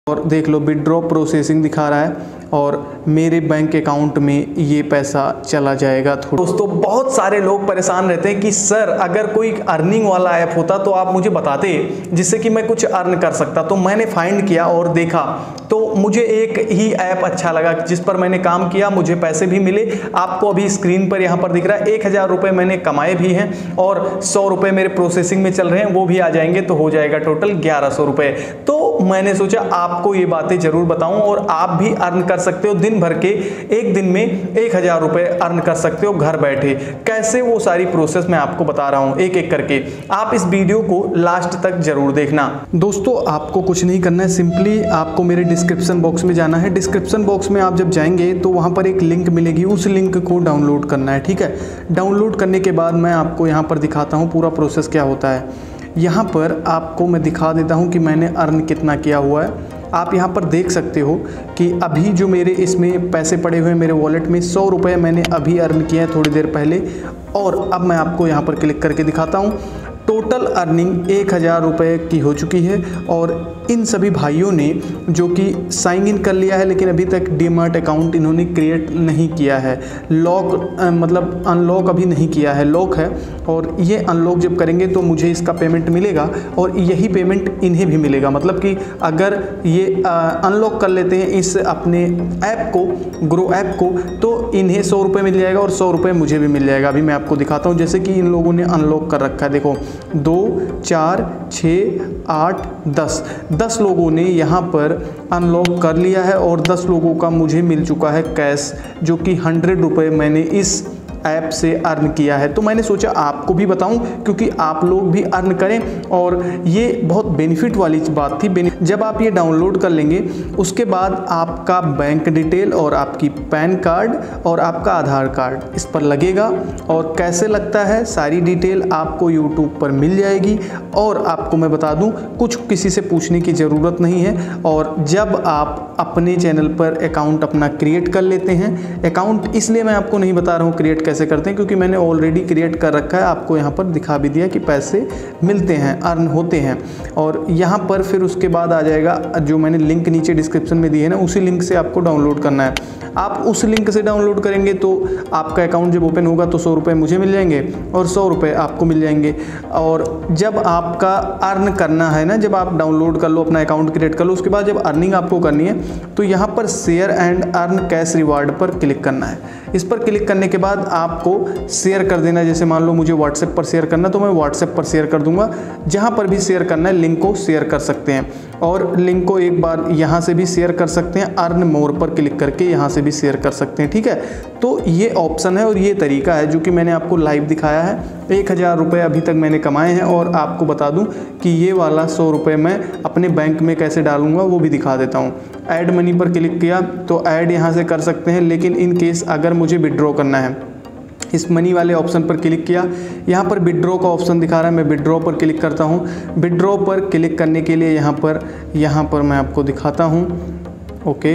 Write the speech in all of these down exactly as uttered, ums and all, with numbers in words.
और देख लो withdraw processing दिखा रहा है और मेरे बैंक अकाउंट में ये पैसा चला जाएगा। दोस्तों बहुत सारे लोग परेशान रहते हैं कि सर अगर कोई अर्निंग वाला ऐप होता तो आप मुझे बताते जिससे कि मैं कुछ अर्न कर सकता। तो मैंने फाइंड किया और देखा तो मुझे एक ही ऐप अच्छा लगा जिस पर मैंने काम किया, मुझे पैसे भी मिले। आपको अभी स्क्रीन पर यहाँ पर दिख रहा है एक हज़ार रुपये मैंने कमाए भी हैं और सौ रुपये मेरे प्रोसेसिंग में चल रहे हैं, वो भी आ जाएंगे तो हो जाएगा टोटल ग्यारह सौ रुपये। तो मैंने सोचा आपको ये बातें जरूर बताऊं और आप भी अर्न कर सकते हो दिन भर के, एक दिन में एक हजार रुपए अर्न कर सकते हो घर बैठे। कैसे वो सारी प्रोसेस मैं आपको बता रहा हूं एक एक करके, आप इस वीडियो को लास्ट तक जरूर देखना। दोस्तों आपको कुछ नहीं करना है, सिंपली आपको मेरे डिस्क्रिप्शन बॉक्स में जाना है। डिस्क्रिप्शन बॉक्स में आप जब जाएंगे तो वहां पर एक लिंक मिलेगी, उस लिंक को डाउनलोड करना है। ठीक है, डाउनलोड करने के बाद मैं आपको यहाँ पर दिखाता हूँ पूरा प्रोसेस क्या होता है। यहाँ पर आपको मैं दिखा देता हूँ कि मैंने अर्न कितना किया हुआ है। आप यहाँ पर देख सकते हो कि अभी जो मेरे इसमें पैसे पड़े हुए हैं मेरे वॉलेट में सौ रुपये मैंने अभी अर्न किया है थोड़ी देर पहले। और अब मैं आपको यहाँ पर क्लिक करके दिखाता हूँ। टोटल अर्निंग एक हज़ार रुपये की हो चुकी है और इन सभी भाइयों ने जो कि साइन इन कर लिया है लेकिन अभी तक डीमैट अकाउंट इन्होंने क्रिएट नहीं किया है, लॉक मतलब अनलॉक अभी नहीं किया है, लॉक है। और ये अनलॉक जब करेंगे तो मुझे इसका पेमेंट मिलेगा और यही पेमेंट इन्हें भी मिलेगा। मतलब कि अगर ये अनलॉक कर लेते हैं इस अपने ऐप को, ग्रो ऐप को, तो इन्हें सौ रुपये मिल जाएगा और सौ रुपये मुझे भी मिल जाएगा। अभी मैं आपको दिखाता हूँ जैसे कि इन लोगों ने अनलॉक कर रखा है। देखो दो चार छः आठ दस दस लोगों ने यहाँ पर अनलॉक कर लिया है और दस लोगों का मुझे मिल चुका है कैश, जो कि हंड्रेड रुपये मैंने इस ऐप से अर्न किया है। तो मैंने सोचा आपको भी बताऊं क्योंकि आप लोग भी अर्न करें और ये बहुत बेनिफिट वाली बात थी। जब आप ये डाउनलोड कर लेंगे उसके बाद आपका बैंक डिटेल और आपकी पैन कार्ड और आपका आधार कार्ड इस पर लगेगा और कैसे लगता है सारी डिटेल आपको यूट्यूब पर मिल जाएगी। और आपको मैं बता दूं कुछ किसी से पूछने की ज़रूरत नहीं है। और जब आप अपने चैनल पर अकाउंट अपना क्रिएट कर लेते हैं, अकाउंट इसलिए मैं आपको नहीं बता रहा हूँ क्रिएट कैसे करते हैं क्योंकि मैंने ऑलरेडी क्रिएट कर रखा है, आपको यहाँ पर दिखा भी दिया कि पैसे मिलते हैं, अर्न होते हैं। और यहाँ पर फिर उसके बाद आ जाएगा जो मैंने लिंक नीचे डिस्क्रिप्शन में दी है ना, उसी लिंक से आपको डाउनलोड करना है। आप उस लिंक से डाउनलोड करेंगे तो आपका अकाउंट जब ओपन होगा तो सौ रुपये मुझे मिल जाएंगे और सौ रुपये आपको मिल जाएंगे। और जब आपका अर्न करना है ना, जब आप डाउनलोड कर लो, अपना अकाउंट क्रिएट कर लो, उसके बाद जब अर्निंग आपको करनी है तो यहाँ पर share and earn cash reward पर क्लिक करना है। इस पर क्लिक करने के बाद आपको शेयर कर देना। जैसे मान लो मुझे व्हाट्सएप पर शेयर करना तो मैं व्हाट्सएप पर शेयर कर दूंगा। जहाँ पर भी शेयर करना है लिंक को शेयर कर सकते हैं और लिंक को एक बार यहाँ से भी शेयर कर सकते हैं, अर्न मोर पर क्लिक करके यहाँ से भी शेयर कर सकते हैं। ठीक है, तो ये ऑप्शन है और ये तरीका है जो कि मैंने आपको लाइव दिखाया है। एक हज़ार रुपये अभी तक मैंने कमाए हैं और आपको बता दूं कि ये वाला सौ रुपये मैं अपने बैंक में कैसे डालूंगा वो भी दिखा देता हूँ। ऐड मनी पर क्लिक किया तो ऐड यहाँ से कर सकते हैं, लेकिन इन केस अगर मुझे विड्रॉ करना है इस मनी वाले ऑप्शन पर क्लिक किया, यहाँ पर विड्रॉ का ऑप्शन दिखा रहा है, मैं विड्रॉ पर क्लिक करता हूँ। विड्रॉ पर क्लिक करने के लिए यहाँ पर यहाँ पर मैं आपको दिखाता हूँ। ओके,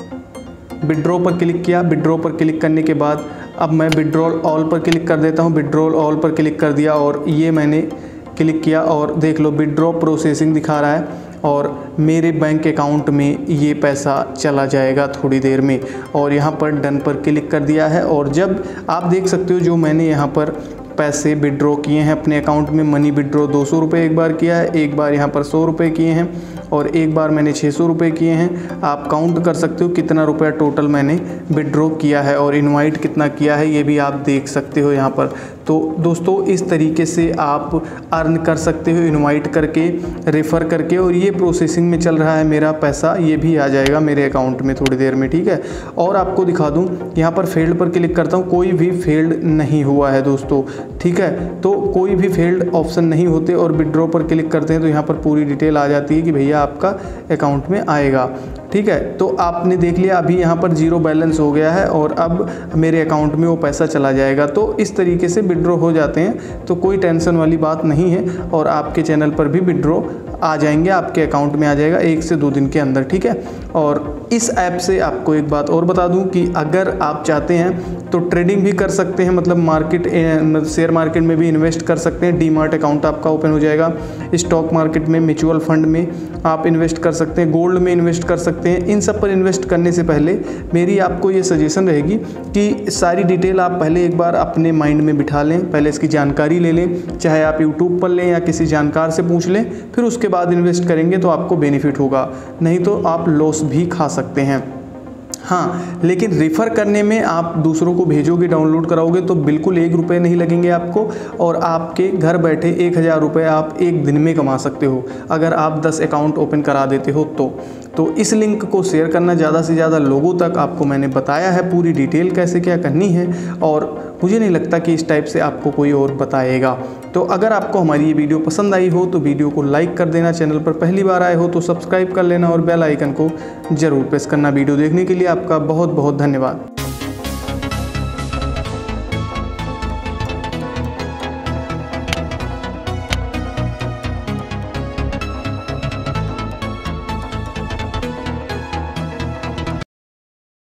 विड्रॉ पर क्लिक किया। विड्रॉ पर क्लिक करने के बाद अब मैं विड्रॉल ऑल पर क्लिक कर देता हूँ। विड्रॉल ऑल पर क्लिक कर दिया और ये मैंने क्लिक किया और देख लो विड्रॉ प्रोसेसिंग दिखा रहा है और मेरे बैंक अकाउंट में ये पैसा चला जाएगा थोड़ी देर में। और यहाँ पर डन पर क्लिक कर दिया है और जब आप देख सकते हो जो मैंने यहाँ पर पैसे विड्रॉ किए हैं अपने अकाउंट में, मनी विड्रॉ दो सौ रुपये एक बार किया है, एक बार यहाँ पर सौ रुपये किए हैं और एक बार मैंने छः सौ रुपये किए हैं। आप काउंट कर सकते हो कितना रुपया टोटल मैंने विड्रॉ किया है और इनवाइट कितना किया है ये भी आप देख सकते हो यहाँ पर। तो दोस्तों इस तरीके से आप अर्न कर सकते हो इनवाइट करके, रेफ़र करके। और ये प्रोसेसिंग में चल रहा है मेरा पैसा, ये भी आ जाएगा मेरे अकाउंट में थोड़ी देर में। ठीक है, और आपको दिखा दूँ यहाँ पर फेल्ड पर क्लिक करता हूँ, कोई भी फेल्ड नहीं हुआ है दोस्तों। ठीक है, तो कोई भी फेल्ड ऑप्शन नहीं होते और विड्रॉ पर क्लिक करते हैं तो यहाँ पर पूरी डिटेल आ जाती है कि भैया आपका अकाउंट में आएगा। ठीक है। तो आपने देख लिया अभी यहाँ पर जीरो बैलेंस हो गया है और अब मेरे अकाउंट में वो पैसा चला जाएगा। तो इस तरीके से विड्रॉ हो जाते हैं, तो कोई टेंशन वाली बात नहीं है और आपके चैनल पर भी विड्रॉ आ जाएंगे, आपके अकाउंट में आ जाएगा एक से दो दिन के अंदर, ठीक है। और इस ऐप से आपको एक बात और बता दूं कि अगर आप चाहते हैं तो ट्रेडिंग भी कर सकते हैं, मतलब मार्केट शेयर मार्केट में भी इन्वेस्ट कर सकते हैं। डीमार्ट अकाउंट आपका ओपन हो जाएगा, स्टॉक मार्केट में, म्यूचुअल फंड में आप इन्वेस्ट कर सकते हैं, गोल्ड में इन्वेस्ट कर सकते हैं। इन सब पर इन्वेस्ट करने से पहले मेरी आपको ये सजेशन रहेगी कि सारी डिटेल आप पहले एक बार अपने माइंड में बिठा लें, पहले इसकी जानकारी ले लें, चाहे आप यूट्यूब पर लें या किसी जानकार से पूछ लें, फिर उसके बाद इन्वेस्ट करेंगे तो आपको बेनिफिट होगा, नहीं तो आप लॉस भी खा सकते हैं। हाँ, लेकिन रेफ़र करने में आप दूसरों को भेजोगे, डाउनलोड कराओगे तो बिल्कुल एक रुपये नहीं लगेंगे आपको और आपके घर बैठे एक हज़ार रुपये आप एक दिन में कमा सकते हो अगर आप दस अकाउंट ओपन करा देते हो तो। तो इस लिंक को शेयर करना, ज़्यादा से ज़्यादा लोगों तक आपको मैंने बताया है पूरी डिटेल कैसे क्या करनी है और मुझे नहीं लगता कि इस टाइप से आपको कोई और बताएगा। तो अगर आपको हमारी ये वीडियो पसंद आई हो तो वीडियो को लाइक कर देना, चैनल पर पहली बार आए हो तो सब्सक्राइब कर लेना और बेल आइकन को ज़रूर प्रेस करना। वीडियो देखने के लिए आपका बहुत बहुत धन्यवाद।